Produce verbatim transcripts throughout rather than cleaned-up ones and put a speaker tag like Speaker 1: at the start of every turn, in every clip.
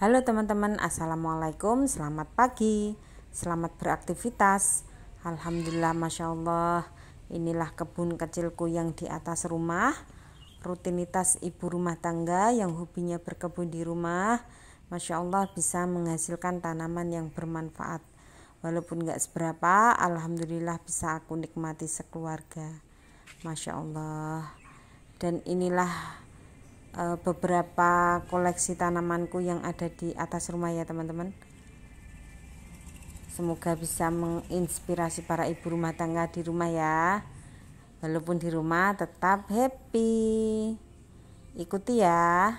Speaker 1: Halo teman-teman, assalamualaikum, selamat pagi, selamat beraktivitas. Alhamdulillah, masya Allah, inilah kebun kecilku yang di atas rumah. Rutinitas ibu rumah tangga yang hobinya berkebun di rumah, masya Allah bisa menghasilkan tanaman yang bermanfaat. Walaupun gak seberapa, alhamdulillah bisa aku nikmati sekeluarga, masya Allah. Dan inilah beberapa koleksi tanamanku yang ada di atas rumah ya teman-teman. Semoga bisa menginspirasi para ibu rumah tangga di rumah ya. Walaupun di rumah tetap happy. Ikuti ya.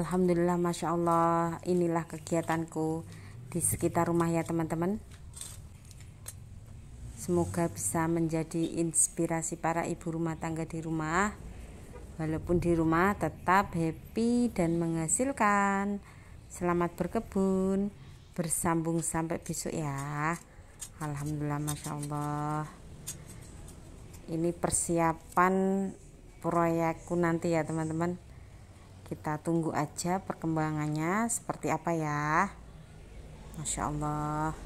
Speaker 1: Alhamdulillah, Masya Allah, inilah kegiatanku di sekitar rumah ya teman-teman. Semoga bisa menjadi inspirasi para ibu rumah tangga di rumah. Walaupun di rumah tetap happy dan menghasilkan. Selamat berkebun, bersambung sampai besok ya. Alhamdulillah, Masya Allah. Ini persiapan proyekku nanti ya teman-teman. Kita tunggu aja perkembangannya seperti apa ya. Masya Allah.